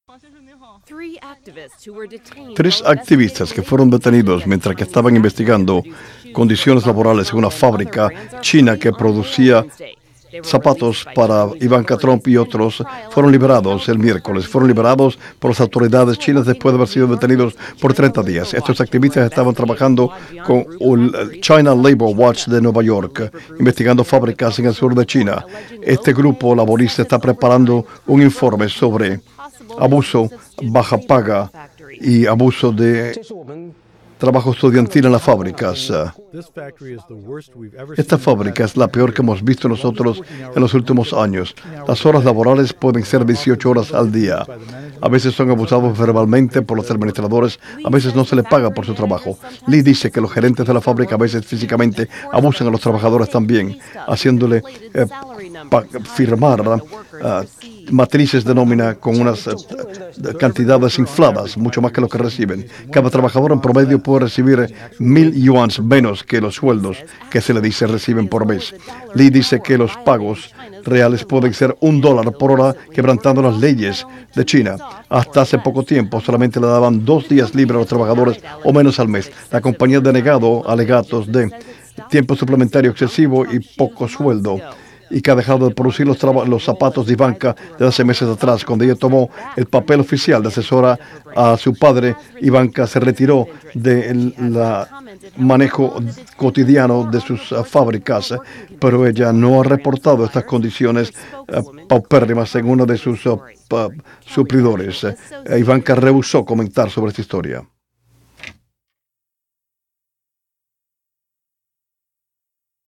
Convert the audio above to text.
Tres activistas que fueron detenidos mientras que estaban investigando condiciones laborales en una fábrica china que producía zapatos para Ivanka Trump y otros fueron liberados el miércoles. Fueron liberados por las autoridades chinas después de haber sido detenidos por 30 días. Estos activistas estaban trabajando con el China Labor Watch de Nueva York, investigando fábricas en el sur de China. Este grupo laborista está preparando un informe sobre abuso, baja paga y abuso de trabajo estudiantil en las fábricas. Esta fábrica es la peor que hemos visto nosotros en los últimos años. Las horas laborales pueden ser 18 horas al día. A veces son abusados verbalmente por los administradores, a veces no se les paga por su trabajo. Lee dice que los gerentes de la fábrica a veces físicamente abusan a los trabajadores también, haciéndole firmar matrices de nómina con unas cantidades infladas, mucho más que lo que reciben. Cada trabajador en promedio puede recibir 1,000 yuans menos que los sueldos que se le dice reciben por mes. Lee dice que los pagos reales pueden ser $1 por hora, quebrantando las leyes de China. Hasta hace poco tiempo solamente le daban 2 días libres a los trabajadores o menos al mes. La compañía ha denegado alegatos de tiempo suplementario excesivo y poco sueldo, y que ha dejado de producir los zapatos de Ivanka desde hace meses atrás. Cuando ella tomó el papel oficial de asesora a su padre, Ivanka se retiró del manejo cotidiano de sus fábricas, pero ella no ha reportado estas condiciones paupérrimas en uno de sus suplidores. Ivanka rehusó comentar sobre esta historia.